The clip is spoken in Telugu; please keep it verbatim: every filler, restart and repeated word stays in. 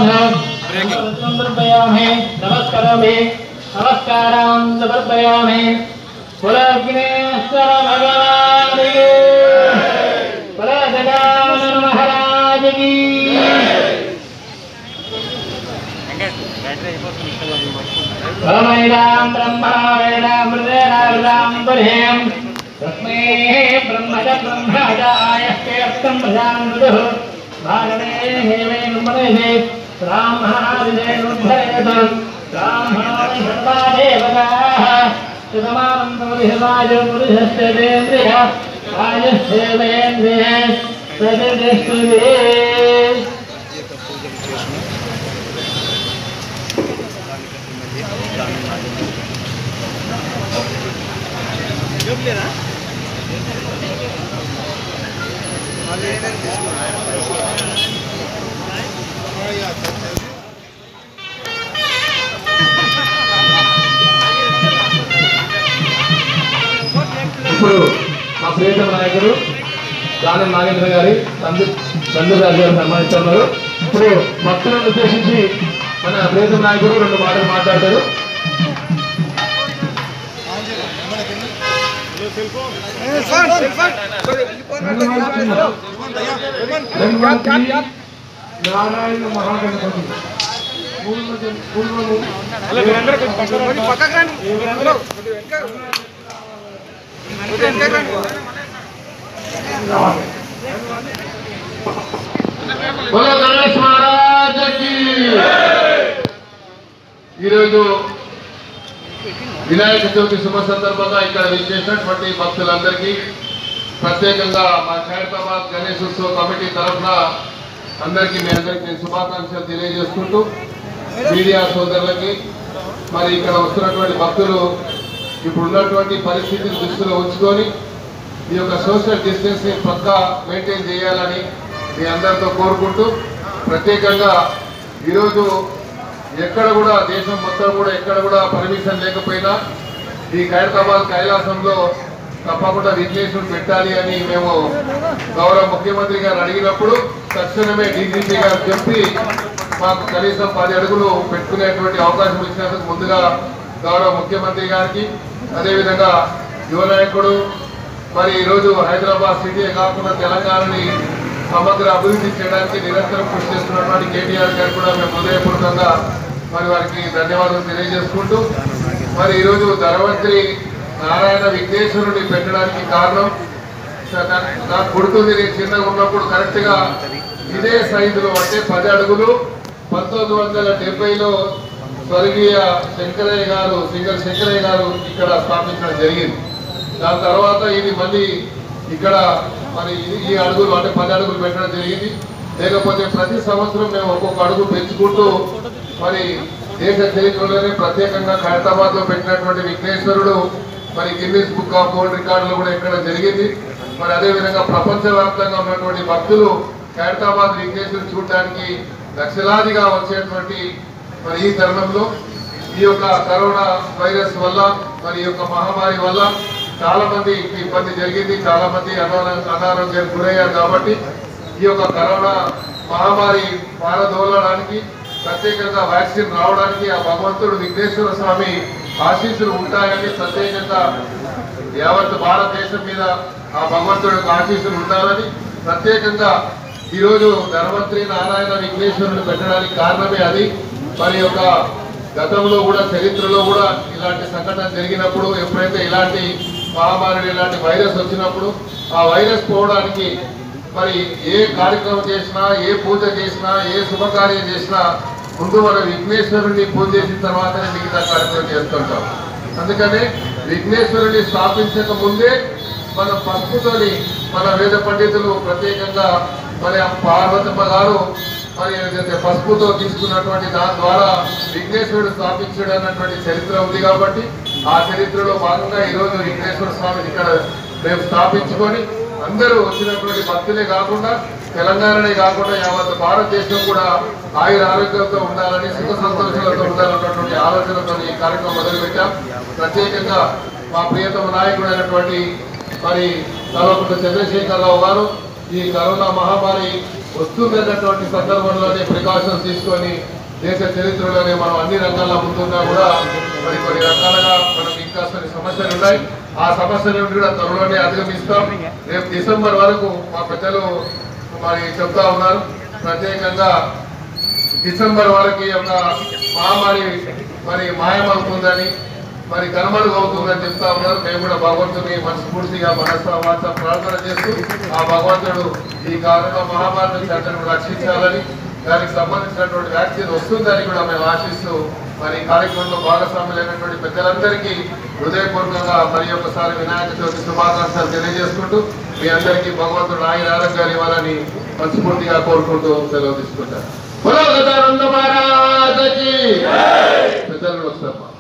समर्पयामि नमस्करोमि नमस्कारां समर्पयामि कुलग्नेश्वर भगवान की कुलगजानन महाराज की ब्रह्मैरां ब्रह्मणैरां मृदेरां बुद्धिं तस्मै ब्रह्मज ब्रह्मज आयस्तेऽर्थं प्रजान्विदुः भारणे हेमे ब्रह्मणे ब्राह्मणादिदेवोद्धरेत ब्राह्मणानि सर्वा देवताः सुतमानं पुरुषराज पुरुषस्तेन्द्रियः आयुष्येवेन्द्रिये प्रतिष्ठिते ఇప్పుడు మా ప్రియతమ నాయకుడు దానం నాగేంద్ర గారి తండ్రి చంద్రరాజు గారు సన్మానిస్తున్నారు. ఇప్పుడు భక్తులను ఉద్దేశించి మన ప్రియతమ నాయకుడు రెండు మాటలు మాట్లాడతారు. నారాయణ మహాగణపతి పూర్వము बोलो गणेश महाराज की। ఈరోజు వినాయక చవితి శుభ సందర్భంగా ఇక్కడ విచ్చేసినటువంటి భక్తులందరికీ ప్రత్యేకంగా మా ఖైరతాబాద్ గణేశోత్సవ కమిటీ తరఫున అందరికీ మీ అందరికీ నేను శుభాకాంక్షలు తెలియజేసుకుంటూ మీడియా సోదరులకి మరి ఇక్కడ వస్తున్నటువంటి భక్తులు ఇప్పుడు ఉన్నటువంటి పరిస్థితిని దృష్టిలో ఉంచుకొని ఈ యొక్క సోషల్ డిస్టెన్స్ని పక్కా మెయింటైన్ చేయాలని మీ అందరితో కోరుకుంటూ ప్రత్యేకంగా ఈరోజు ఎక్కడ కూడా దేశం మొత్తం కూడా ఎక్కడ కూడా పర్మిషన్ లేకపోయినా ఈ ఖైరతాబాద్ కైలాసంలో తప్పకుండా విఘ్నేశ్వరుడు పెట్టాలి అని మేము గౌరవ ముఖ్యమంత్రి గారు అడిగినప్పుడు తక్షణమే డీజీపీ గారు చెప్పి మాకు కనీసం పది అడుగులు పెట్టుకునేటువంటి అవకాశం ఇచ్చినందుకు ముందుగా గౌరవ ముఖ్యమంత్రి గారికి అదేవిధంగా యువ నాయకుడు మరి ఈరోజు హైదరాబాద్ సిటీ కాకుండా తెలంగాణని సమగ్ర అభివృద్ధి చేయడానికి నిరంతరం కృషి చేస్తున్నటువంటి కేటీఆర్ గారు కూడా మేము హృదయపూర్వకంగా మరి వారికి ధన్యవాదాలు తెలియజేసుకుంటూ మరి ఈరోజు ధనవంతరి నారాయణ విఘ్నేశ్వరుని పెట్టడానికి కారణం నాకు గుర్తుంది. నేను చిన్నగా ఉన్నప్పుడు కరెక్ట్ గా ఇదే సైజులో అంటే పది అడుగులు పంతొమ్మిది వందల డెబ్బైలో స్వర్గీయ శంకరయ్య గారు సింగర్ శంకరయ్య గారు ఇక్కడ స్థాపించడం జరిగింది. దాని తర్వాత ఇది మళ్ళీ ఇక్కడ మరి ఈ అడుగులు అంటే పది అడుగులు పెట్టడం జరిగింది. లేకపోతే ప్రతి సంవత్సరం మేము ఒక్కొక్క అడుగు పెంచుకుంటూ మరి దేశ చరిత్రలోనే ప్రత్యేకంగా ఖైరతాబాద్ లో పెట్టినటువంటి విఘ్నేశ్వరుడు మరి గిన్నిస్ బుక్ ఆఫ్ వరల్డ్ రికార్డులు కూడా ఎక్కడ జరిగింది. మరి అదేవిధంగా ప్రపంచవ్యాప్తంగా ఉన్నటువంటి భక్తులు ఖైరతాబాద్ విఘ్నేశ్వరుడు చూడడానికి లక్షలాదిగా వచ్చేటువంటి మరి ఈ తరుణంలో ఈ యొక్క కరోనా వైరస్ వల్ల మరి ఈ యొక్క మహమ్మారి వల్ల చాలా మంది ఇబ్బంది జరిగింది, చాలా మంది అనారోగ్యానికి గురయ్యారు. కాబట్టి ఈ యొక్క కరోనా మహమ్మారి పారదోలడానికి ప్రత్యేకంగా వ్యాక్సిన్ రావడానికి ఆ భగవంతుడు విఘ్నేశ్వర స్వామి ఆశీస్సులు ఉంటాయని ప్రత్యేకంగా యావత్ భారతదేశం మీద ఆ భగవంతుడి యొక్క ఆశీస్సులు ఉండాలని ప్రత్యేకంగా ఈరోజు ధనవంతరి నారాయణ విఘ్నేశ్వరుని పెట్టడానికి కారణమే అది. మరి యొక్క గతంలో కూడా చరిత్రలో కూడా ఇలాంటి సంఘటన జరిగినప్పుడు ఎప్పుడైతే ఇలాంటి మహమ్మారి ఇలాంటి వైరస్ వచ్చినప్పుడు ఆ వైరస్ పోవడానికి మరి ఏ కార్యక్రమం చేసినా ఏ పూజ చేసినా ఏ శుభకార్యం చేసినా ముందు మన విఘ్నేశ్వరుని పూజ చేసిన తర్వాతనే మిగతా కార్యక్రమం చేస్తుంటాం. అందుకనే విఘ్నేశ్వరుని స్థాపించక ముందే మన పసుపుతోని మన వేద పండితులు ప్రత్యేకంగా మరి పార్వతమ్మ గారు మరి పసుపుతో తీసుకున్నటువంటి దాని ద్వారా విఘ్నేశ్వరుడు స్థాపించడం అన్నటువంటి చరిత్ర ఉంది. కాబట్టి ఆ చరిత్రలో భాగంగా ఈరోజు విఘ్నేశ్వర స్వామిని ఇక్కడ మేము స్థాపించుకొని అందరూ వచ్చినటువంటి భక్తులే కాకుండా తెలంగాణనే కాకుండా యావత్ భారతదేశం కూడా ఆయుర ఆరోగ్యంతో ఉండాలని సుఖ సంతోషాలతో ఉండాలన్నటువంటి ఆలోచనతో ఈ కార్యక్రమం మొదలుపెట్టాం. ప్రత్యేకంగా మా ప్రియతమ నాయకుడైనటువంటి మరి కల్వకుంట్ల చంద్రశేఖరరావు గారు ఈ కరోనా మహమ్మారి వస్తుందన్నటువంటి సందర్భంలోనే ప్రికాషన్స్ తీసుకొని దేశ చరిత్రలోనే మనం అన్ని రంగాల్లో ముందున్నా కూడా మరి కొన్ని రకాలుగా మనం ఇంకా కొన్ని సమస్యలు ఉన్నాయి. ఆ సమస్యల నుండి కూడా త్వరలోనే అధిగమిస్తాం. రేపు డిసెంబర్ వరకు మా పెద్దలు మరి చెప్తా ఉన్నారు, ప్రత్యేకంగా డిసెంబర్ వరకు ఒక మహమ్మారి మరి మాయమవుతుందని మరి కనుమరుగవుతుందని చెప్తా ఉన్నారు. మేము కూడా భగవంతుని మనస్ఫూర్తిగా మనస వాచ ప్రార్థన చేస్తూ ఆ భగవంతుడు ఈ కరోనా మహమ్మారి నుంచి అందరిని రక్షించాలని, దానికి సంబంధించినటువంటి వ్యాక్సిన్ వస్తుందని కూడా మేము ఆశిస్తూ మరి కార్యక్రమంలో భాగస్వాములైనటువంటి పెద్దలందరికీ హృదయపూర్వకంగా మరి ఒకసారి వినాయక చవితి శుభాకాంక్షలు తెలియజేసుకుంటూ మీ అందరికీ భగవంతుడు ఆయన ఆరోగ్యాలు ఇవ్వాలని మనస్ఫూర్తిగా కోరుకుంటూ సెలవు తీసుకుంటారు. పెద్దలు వస్తారు.